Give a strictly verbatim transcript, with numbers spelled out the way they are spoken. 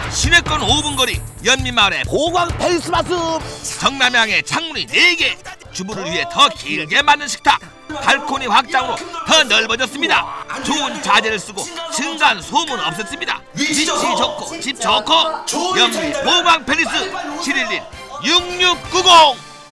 시내권 오 분 거리 연민마을의 보광 팰리스 맛집. 정남향의 창문이 네 개, 주부를 위해 더 길게 만든 식탁, 발코니 확장으로 더 넓어졌습니다. 좋은 자재를 쓰고 층간 소음 없앴습니다. 위치 좋고 집 좋고 연민 보광 팰리스 칠일일 육육구공